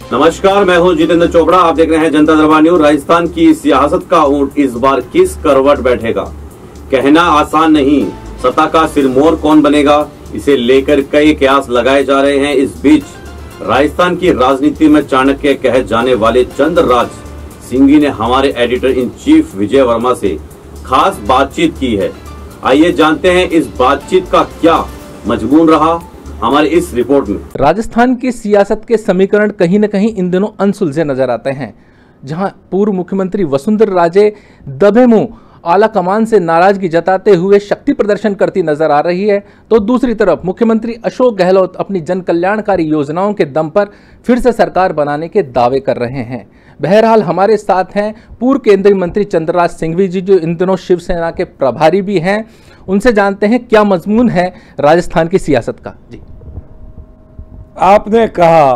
नमस्कार, मैं हूं जितेंद्र चोपड़ा। आप देख रहे हैं जनता दरबार न्यूज। राजस्थान की सियासत का ऊंट इस बार किस करवट बैठेगा, कहना आसान नहीं। सत्ता का सिरमौर कौन बनेगा, इसे लेकर कई कयास लगाए जा रहे हैं। इस बीच राजस्थान की राजनीति में चाणक्य कहे जाने वाले चंद्रराज सिंघवी ने हमारे editor in chief Vijay Verma से खास बातचीत की है। आइए जानते हैं इस बातचीत का क्या मजमून रहा हमारी इस रिपोर्ट में। राजस्थान की सियासत के समीकरण कहीं न कहीं इन दिनों अनसुलझे नजर आते हैं। जहां पूर्व मुख्यमंत्री वसुंधरा राजे दबे मुंह आला कमान से नाराजगी जताते हुए शक्ति प्रदर्शन करती नजर आ रही है, तो दूसरी तरफ मुख्यमंत्री अशोक गहलोत अपनी जन कल्याणकारी योजनाओं के दम पर फिर से सरकार बनाने के दावे कर रहे हैं। बहरहाल हमारे साथ हैं पूर्व केंद्रीय मंत्री चंद्रराज सिंघवी जी, जो इन दिनों शिवसेना के प्रभारी भी हैं। उनसे जानते हैं क्या मजमून है राजस्थान की सियासत का। जी, आपने कहा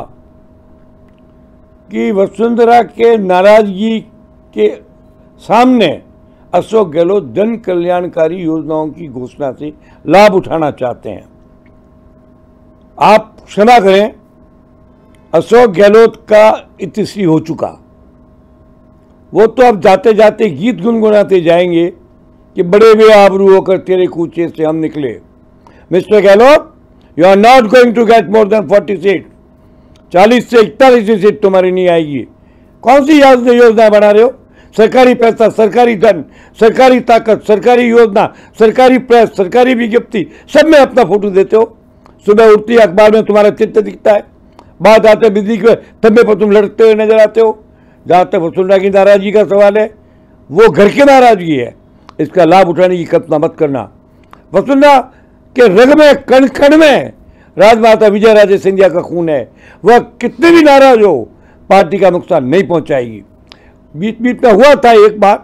कि वसुंधरा के नाराजगी के सामने अशोक गहलोत जन कल्याणकारी योजनाओं की घोषणा से लाभ उठाना चाहते हैं। आप क्षमा करें, अशोक गहलोत का इतिश्री हो चुका। वो तो अब जाते जाते गीत गुनगुनाते जाएंगे कि बड़े बेआबरू होकर तेरे कूचे से हम निकले। Mister Gehlot, you are not going to get more than 40 seat. 40 से 41 सीट तुम्हारी नहीं आएगी। कौन सी योजना बना रहे हो? सरकारी पैसा, सरकारी धन, सरकारी ताकत, सरकारी योजना, सरकारी प्रेस, सरकारी विज्ञप्ति, सब में अपना फोटो देते हो। सुबह उठती अखबार में तुम्हारा चित्र दिखता है, बात आते बिजली के तंबे पर तुम लड़ते हुए नजर आते हो। जहाँ तक वसुंधरा की नाराजगी का सवाल है, वो घर की नाराजगी है। इसका लाभ उठाने की कल्पना मत करना। वसुंधरा के रग में, कण कण में राजमाता विजय राजे सिंधिया का खून है। वह कितने भी नाराज हो, पार्टी का नुकसान नहीं पहुंचाएगी। बीच बीच में हुआ था एक बार,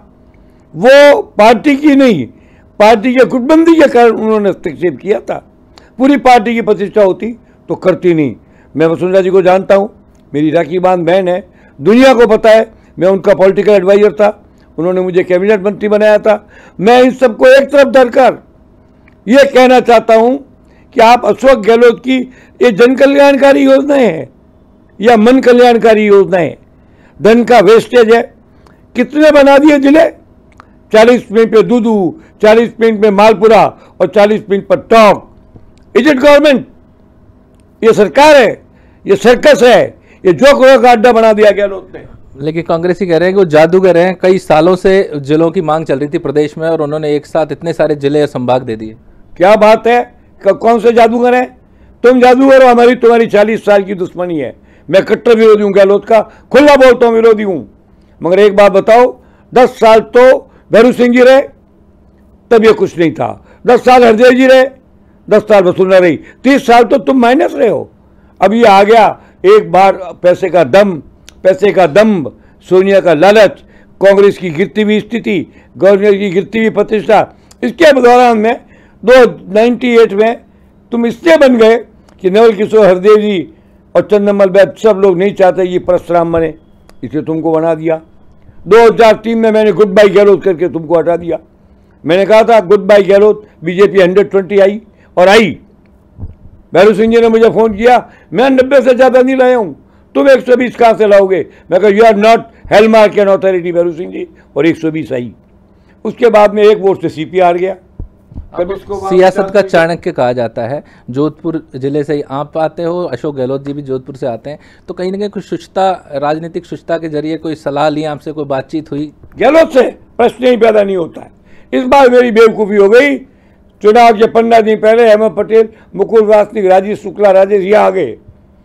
वो पार्टी की नहीं, पार्टी के गुटबंदी के कारण उन्होंने हस्तक्षेप किया था। पूरी पार्टी की प्रतिष्ठा होती तो करती नहीं। मैं वसुंधरा जी को जानता हूँ, मेरी राखी बांध बहन है, दुनिया को पता है मैं उनका पॉलिटिकल एडवाइजर था। उन्होंने मुझे कैबिनेट मंत्री बनाया था। मैं इन सबको एक तरफ धरकर ये कहना चाहता हूं कि आप अशोक गहलोत की ये जन कल्याणकारी योजनाएं हैं या मन कल्याणकारी योजनाएं, धन का वेस्टेज है। कितने बना दिए जिले? 40 मिनट पे दूधू, 40 मिनट में मालपुरा और 40 मिनट पर टॉक। Is it government? ये सरकार है, ये सर्कस है, ये जोकरों का अड्डा बना दिया गहलोत ने। लेकिन कांग्रेसी कह रहे हैं कि वो जादूगर हैं। कई सालों से जिलों की मांग चल रही थी प्रदेश में और उन्होंने एक साथ इतने सारे जिले संभाग दे दिए। क्या बात है? कौन से जादूगर हैं? तुम जादूगर हो, हमारी तुम्हारी 40 साल की दुश्मनी है। मैं कट्टर विरोधी हूं गहलोत का, खुला बोलता हूं विरोधी हूं। मगर एक बात बताओ, 10 साल तो भैरू सिंह जी रहे, तब ये कुछ नहीं था। 10 साल हरदेव जी रहे, 10 साल वसुंधरा रही, 30 साल तो तुम माइनस रहे हो। अब ये आ गया एक बार पैसे का दम, पैसे का दम्भ, सोनिया का लालच, कांग्रेस की गिरती हुई स्थिति, गवर्नर की गिरती हुई प्रतिष्ठा। इसके दौरान में 1998 में तुम इसलिए बन गए कि नवल किशोर, हरदेव जी और चंद्रमल बैद सब लोग नहीं चाहते ये परशुराम बने, इसलिए तुमको बना दिया। 2003 में मैंने गुड बाय गहलोत करके तुमको हटा दिया। मैंने कहा था गुड बाय गहलोत, बीजेपी 120 आई और आई। भैरू सिंह जी ने मुझे फोन किया, मैं 90 से ज्यादा नहीं लाया हूं, तुम 120 कहां से लाओगे? मैं कहा you are not hallmark and authority Bhairu Singh ji, और 120 आई। उसके बाद में एक वोट से सीपी हार गया। सियासत का चाणक्य कहा जाता है। जोधपुर जिले से ही आप आते हो, अशोक गहलोत जी भी जोधपुर से आते हैं, तो कहीं ना कहीं कुछ शुचिता, राजनीतिक शुचिता के जरिए कोई सलाह ली आपसे, कोई बातचीत हुई? गहलोत से प्रश्न ही पैदा नहीं होता है। इस बार मेरी बेवकूफ़ी हो गई। चुनाव के 15 दिन पहले अहमद पटेल, मुकुल वासनिक, राजीव शुक्ला, राजेश यहाँ आ गए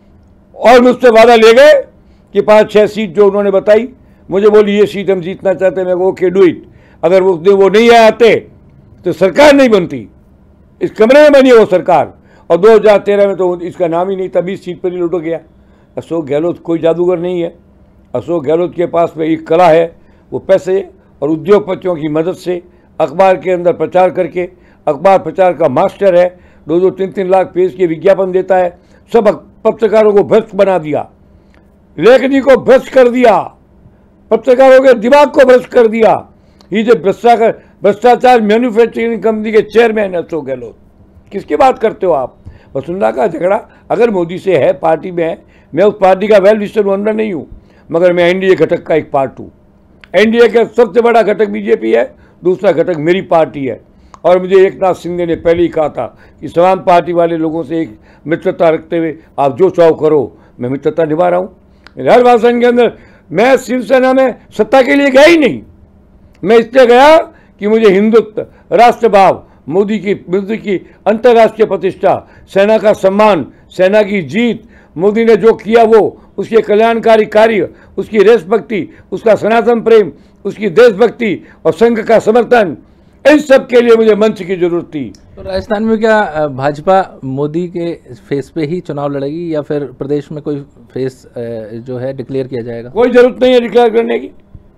और मुझसे वादा ले गए कि 5-6 सीट जो उन्होंने बताई, मुझे बोली ये सीट हम जीतना चाहते हैं। मैं ओके डू इट। अगर वो नहीं आते तो सरकार नहीं बनती, इस कमरे में बनी वो सरकार। और 2013 में तो इसका नाम ही नहीं था, 20 सीट पर ही लुट गया। अशोक गहलोत कोई जादूगर नहीं है। अशोक गहलोत के पास में एक कला है, वो पैसे और उद्योगपतियों की मदद से अखबार के अंदर प्रचार करके, अखबार प्रचार का मास्टर है। 2-2, 3-3 लाख पेज के विज्ञापन देता है। सब पत्रकारों को भ्रष्ट बना दिया, लेखनी को भ्रष्ट कर दिया, पत्रकारों के दिमाग को भ्रष्ट कर दिया। ये जो भ्रष्टाचार मैन्युफैक्चरिंग कंपनी के चेयरमैन अशोक गहलोत, किसकी बात करते हो आप? वसुंधरा का झगड़ा अगर मोदी से है, पार्टी में है, मैं उस पार्टी का वेल विशर वनर नहीं हूँ, मगर मैं एनडीए घटक का एक पार्ट हूँ। एनडीए का सबसे बड़ा घटक बीजेपी है, दूसरा घटक मेरी पार्टी है। और मुझे एकनाथ शिंदे ने पहले ही कहा था कि समान पार्टी वाले लोगों से एक मित्रता रखते हुए आप जो चाहो करो, मैं मित्रता निभा रहा हूँ। मेरे हर भाषण के अंदर मैं शिवसेना में सत्ता के लिए गया ही नहीं, मैं इसलिए गया कि मुझे हिंदुत्व, राष्ट्रभाव, मोदी की अंतर्राष्ट्रीय प्रतिष्ठा, सेना का सम्मान, सेना की जीत, मोदी ने जो किया वो, उसके कल्याणकारी कार्य, उसकी देशभक्ति, उसका सनातन प्रेम, उसकी देशभक्ति और संघ का समर्थन, इन सब के लिए मुझे मंच की जरूरत थी। तो राजस्थान में क्या भाजपा मोदी के फेस पे ही चुनाव लड़ेगी या फिर प्रदेश में कोई फेस जो है डिक्लेयर किया जाएगा? कोई जरूरत नहीं है डिक्लेयर करने की।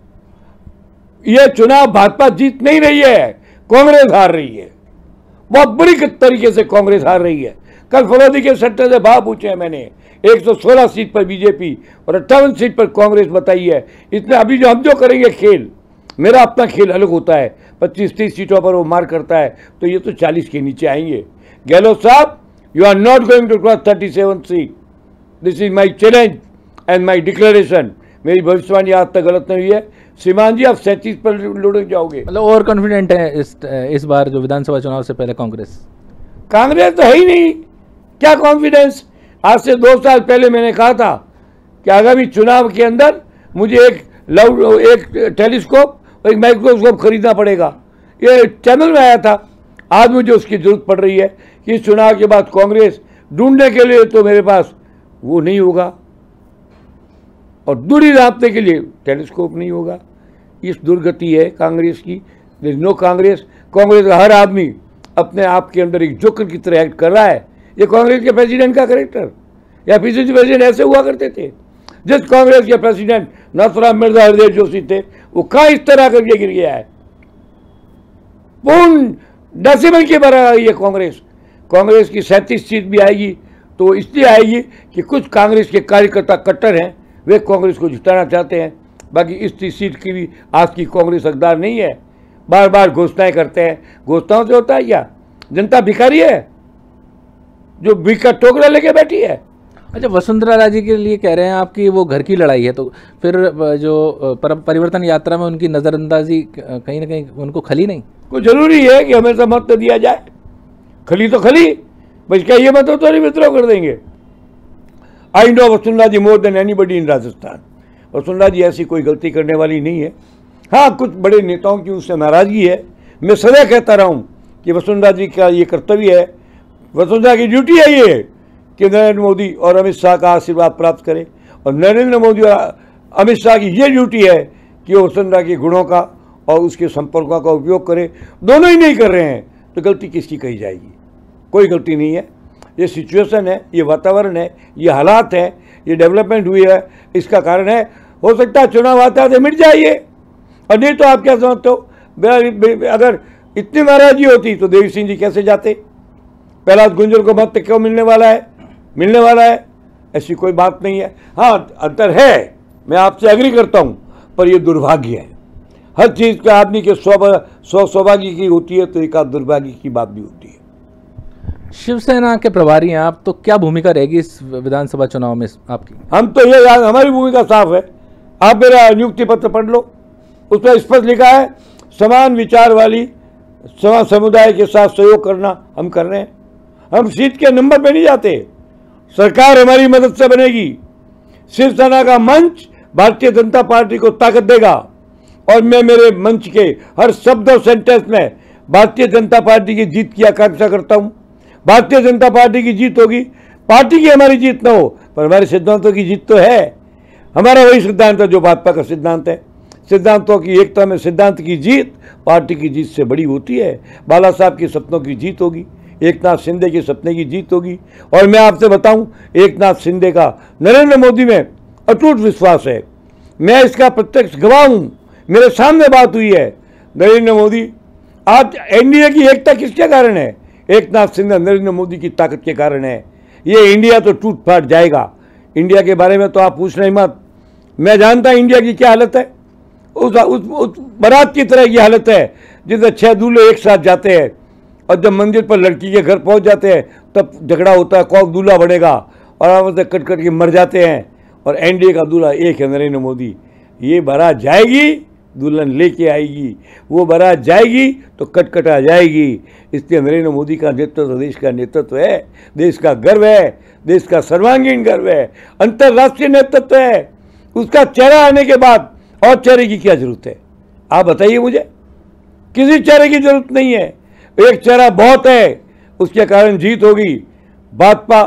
यह चुनाव भाजपा जीत नहीं रही है, कांग्रेस हार रही है। बहुत बुरी तरीके से कांग्रेस हार रही है। कल फरोदी के सट्टे से भाव पूछे हैं मैंने, 116 सीट पर बीजेपी और 58 सीट पर कांग्रेस बताई है। इसमें अभी जो हम जो करेंगे खेल, मेरा अपना खेल अलग होता है। 25-30 सीटों पर वो मार करता है, तो ये तो 40 के नीचे आएंगे। गहलोत साहब, you are not going to cross 37 seat. This is my challenge and my declaration. मेरी भविष्यवाणी आज तक गलत नहीं हुई है। श्रीमान जी, आप 37 पर लुढ़क जाओगे। मतलब ओवर कॉन्फिडेंट है इस बार जो विधानसभा चुनाव से पहले कांग्रेस तो है ही नहीं, क्या कॉन्फिडेंस। आज से 2 साल पहले मैंने कहा था कि आगामी चुनाव के अंदर मुझे एक टेलीस्कोप और एक माइक्रोस्कोप खरीदना पड़ेगा। ये चैनल में आया था। आज मुझे उसकी जरूरत पड़ रही है कि इस चुनाव के बाद कांग्रेस ढूंढने के लिए तो मेरे पास वो नहीं होगा और दूरी नापने के लिए टेलीस्कोप नहीं होगा। इस दुर्गति है कांग्रेस की। नो कांग्रेस का हर आदमी अपने आप के अंदर एक जोकर की तरह एक्ट कर रहा है। ये कांग्रेस के प्रेसिडेंट का कैरेक्टर, या पीसीसी प्रेसिडेंट ऐसे हुआ करते थे। जिस कांग्रेस के प्रेसिडेंट नाथुराम मिर्जा हृदय जोशी थे, वो कहाँ इस तरह करके गिर गया है। पूर्ण डेसिमल के बराबर आई है कांग्रेस। कांग्रेस की 37 सीट भी आएगी तो इसलिए आएगी कि कुछ कांग्रेस के कार्यकर्ता कट्टर हैं, वे कांग्रेस को जिताना चाहते हैं। बाकी इस 30 सीट की भी आज की कांग्रेस हकदार नहीं है। बार बार घोषणाएं करते हैं, घोषणाओं से होता है क्या? जनता भिखारी है जो भीख का टोकरा लेके बैठी है। अच्छा, वसुंधरा राजे के लिए कह रहे हैं आपकी वो घर की लड़ाई है, तो फिर जो परिवर्तन यात्रा में उनकी नज़रअंदाजी कहीं ना कहीं उनको खली नहीं? कोई जरूरी है कि हमेशा मत तो दिया जाए? खली तो खली, बस क्या ये मत तो नहीं विद्रोह कर देंगे। I know Vasundhara ji more than anybody in Rajasthan. Vasundhara ji ऐसी कोई गलती करने वाली नहीं है। हाँ, कुछ बड़े नेताओं की उससे नाराजगी है। मैं सदा कहता रहा हूँ कि वसुंधरा जी का ये कर्तव्य है, वसुंधरा की ड्यूटी है ये कि नरेंद्र मोदी और अमित शाह का आशीर्वाद प्राप्त करें, और नरेंद्र मोदी और अमित शाह की ये ड्यूटी है कि वो वसुंधरा के गुणों का और उसके संपर्कों का उपयोग करें। दोनों ही नहीं कर रहे हैं तो गलती किसकी कही जाएगी? कोई गलती नहीं है। ये सिचुएशन है, ये वातावरण है, ये हालात है, ये डेवलपमेंट हुई है, इसका कारण है। हो सकता है चुनाव आता है तो मिट जाइए, और नहीं तो आप क्या समझते हो? अगर इतनी नाराजगी होती तो देवी सिंह जी कैसे जाते? प्रहलाद गुंजर को मत क्यों मिलने वाला है? ऐसी कोई बात नहीं है। हाँ, अंतर है, मैं आपसे एग्री करता हूँ, पर यह दुर्भाग्य है। हर चीज़ का आदमी के सौभाग्य की होती है तो एक आध दुर्भाग्य की बात भी होती है। शिवसेना के प्रभारी हैं आप, तो क्या भूमिका रहेगी इस विधानसभा चुनाव में आपकी? हम तो ये हमारी भूमिका साफ है। आप मेरा नियुक्ति पत्र पढ़ लो, उसमें स्पष्ट लिखा है समान विचार वाली समुदाय के साथ सहयोग करना हम कर रहे हैं। हम सीट के नंबर पे नहीं जाते। सरकार हमारी मदद से बनेगी। शिवसेना का मंच भारतीय जनता पार्टी को ताकत देगा, और मैं मेरे मंच के हर शब्द और सेंटेंस में भारतीय जनता पार्टी की जीत की आकांक्षा करता हूं। भारतीय जनता पार्टी की जीत होगी। पार्टी की हमारी जीत ना हो, पर हमारे सिद्धांतों की जीत तो है। हमारा वही सिद्धांत है जो भाजपा का सिद्धांत है। सिद्धांतों की एकता में सिद्धांत की जीत पार्टी की जीत से बड़ी होती है। बाला साहब के सपनों की जीत होगी, एकनाथ शिंदे के सपने की जीत होगी। और मैं आपसे बताऊं, एकनाथ शिंदे का नरेंद्र मोदी में अटूट विश्वास है। मैं इसका प्रत्यक्ष गवाह हूं, मेरे सामने बात हुई है। नरेंद्र मोदी, आज एनडीए की एकता किसके कारण है? एकनाथ शिंदे नरेंद्र मोदी की ताकत के कारण है। ये इंडिया तो टूट फाट जाएगा। इंडिया के बारे में तो आप पूछना ही मत। मैं जानता इंडिया की क्या हालत है। उस बारात की तरह की हालत है जिसमें 6 दूल्हे एक साथ जाते हैं, और जब मंदिर पर लड़की के घर पहुंच जाते हैं तब झगड़ा होता है कौन दूल्हा बनेगा। और आपस में कट कट के मर जाते हैं, और एनडीए का दूल्हा एक है, नरेंद्र मोदी। ये बारात जाएगी, दुल्हन लेके आएगी, वो बारात जाएगी तो कट आ जाएगी। इसलिए नरेंद्र मोदी का नेतृत्व देश का नेतृत्व है, देश का गर्व है, देश का सर्वांगीण गर्व है, अंतर्राष्ट्रीय नेतृत्व है। उसका चेहरा आने के बाद और चेहरे की क्या जरूरत है? आप बताइए मुझे। किसी चेहरे की जरूरत नहीं है, एक चेहरा बहुत है, उसके कारण जीत होगी। भाजपा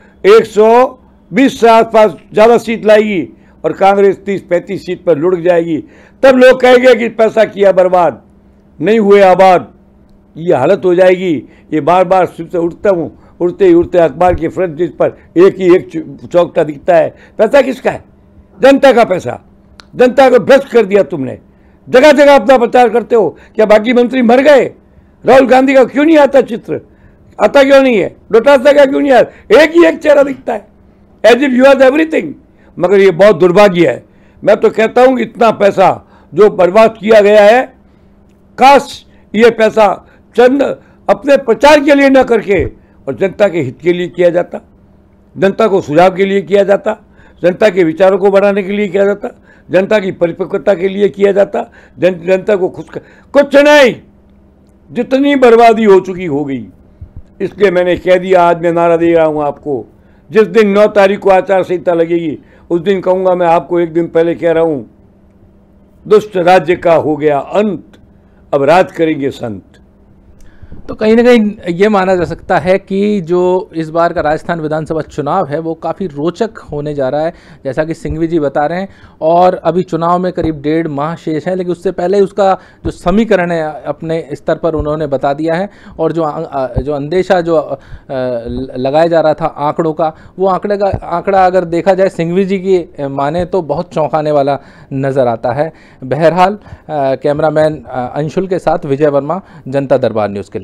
120 से आसपास ज़्यादा सीट लाएगी और कांग्रेस 30-35 सीट पर लुढ़क जाएगी। तब लोग कहेंगे कि पैसा किया बर्बाद, नहीं हुए आबाद। ये हालत हो जाएगी। ये बार बार सिर से उठता हूँ, उड़ते ही उड़ते अखबार के फ्रंट पेज पर एक ही एक चौकटा दिखता है। पैसा किसका है? जनता का पैसा। जनता को भ्रष्ट कर दिया तुमने। जगह जगह अपना प्रचार करते हो। क्या बाकी मंत्री मर गए? राहुल गांधी का क्यों नहीं आता चित्र? आता क्यों नहीं है? डोटासरा का क्यों नहीं आता? एक ही एक चेहरा दिखता है, as if you are everything. मगर ये बहुत दुर्भाग्य है। मैं तो कहता हूँ इतना पैसा जो बर्बाद किया गया है, काश ये पैसा चंद अपने प्रचार के लिए न करके और जनता के हित के लिए किया जाता, जनता को सुझाव के लिए किया जाता, जनता के विचारों को बढ़ाने के लिए किया जाता, जनता की परिपक्वता के लिए किया जाता, जनता को कुछ नहीं। जितनी बर्बादी हो चुकी हो गई। इसलिए मैंने कह दिया, आज मैं नारा दे रहा हूँ आपको, जिस दिन 9 तारीख को आचार संहिता लगेगी उस दिन कहूँगा मैं आपको, एक दिन पहले कह रहा हूँ, दुष्ट राज्य का हो गया अंत, अब राज करेंगे संत। तो कहीं ना कहीं ये माना जा सकता है कि जो इस बार का राजस्थान विधानसभा चुनाव है वो काफ़ी रोचक होने जा रहा है, जैसा कि सिंघवी जी बता रहे हैं। और अभी चुनाव में करीब 1.5 माह शेष है, लेकिन उससे पहले उसका जो समीकरण है अपने स्तर पर उन्होंने बता दिया है। और जो अंदेशा जो लगाया जा रहा था आंकड़ों का, वो आंकड़ा अगर देखा जाए सिंघवी जी की माने तो बहुत चौंकाने वाला नज़र आता है। बहरहाल कैमरामैन अंशुल के साथ विजय वर्मा, जनता दरबार न्यूज़ के लिए।